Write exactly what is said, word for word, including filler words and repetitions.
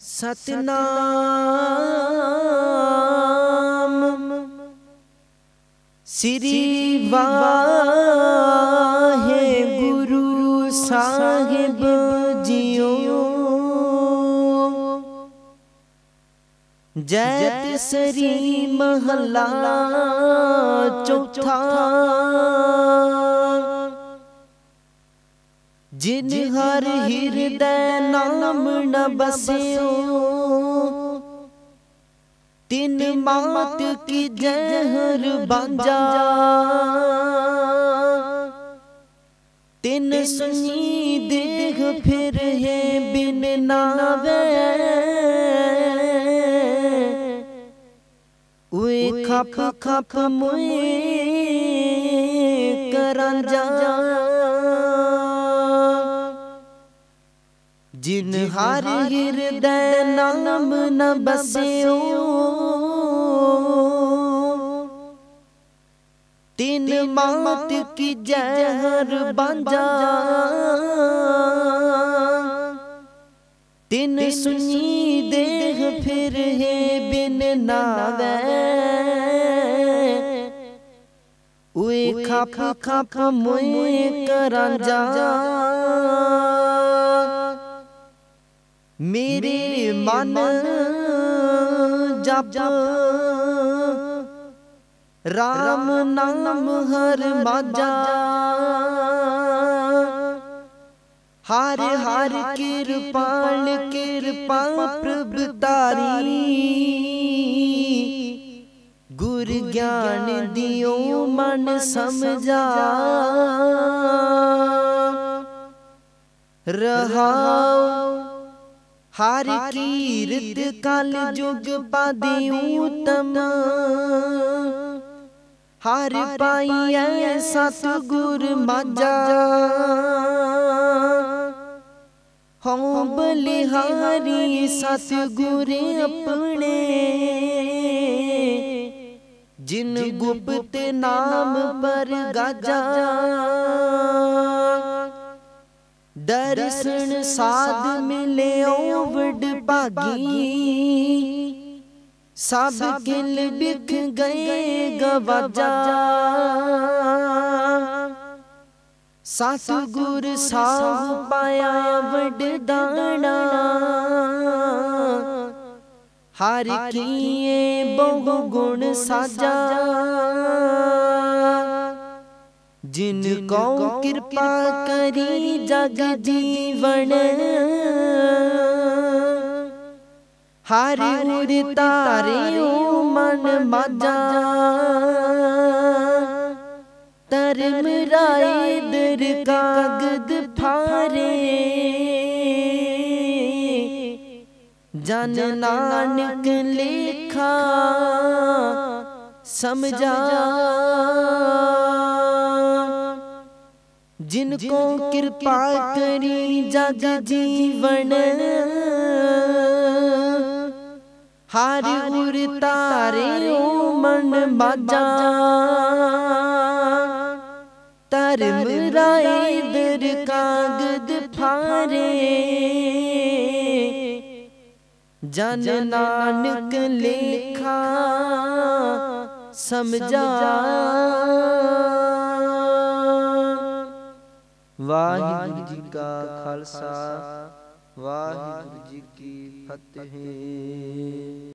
सतनाम श्री वाहेगुरु साहिब जियो। जैत सरी महला चौथा। जिन हर हृदय नाम न बस्यो, तिन मात की जहर बाजा। तिन सुनी देख फिर है बिन नावे, उए खप खप मुए करंजा। जिन हर हृदय नाम न बस्यो, तिन मात की जहर बाजा। तिन सुनी देख फिर है बिन नावे, उए खप खप मुए करंजा। मेरे मन जप राम नाम हर माजा। हर हर कृपाल कृपा प्रभु तारी, गुर ज्ञान दियो मन समझा। रहाओ हर कीरत कल जुग पादी उत्तम। हर पाइया सतगुर माजा। हों बलिहारी सतगुर अपने, जिन गुप्त नाम पर गाजा। दर्शन साध मिले वड भागी, सब किल बिख गए गवाजा। सतगुर साह पाया वड दाना, हर किए बहु गुण साजा। जिन को कृपा करी जग जीवन, हर उर तारे मन माजा। धर्म राय दर कागद फारे, जन नानक लेखा समझा। जिनको कृपा करी जग जीवन, हर उर तारे मन माजा। धर्म राय दर कागद फारे, जन नानक लेखा समझा। वाहिगुरु जी का खालसा, वाहिगुरु जी की फतेह।